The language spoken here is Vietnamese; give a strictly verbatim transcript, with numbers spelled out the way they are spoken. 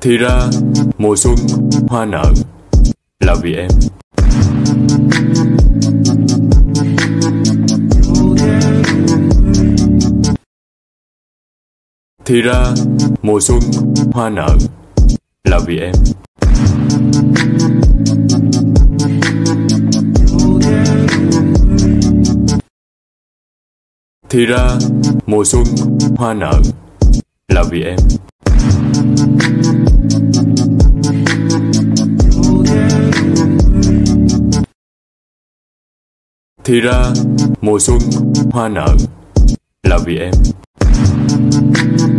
Thì ra mùa xuân hoa nở là vì em. Thì ra mùa xuân hoa nở là vì em. Thì ra mùa xuân hoa nở là vì em. Thì ra mùa xuân hoa nở là vì em.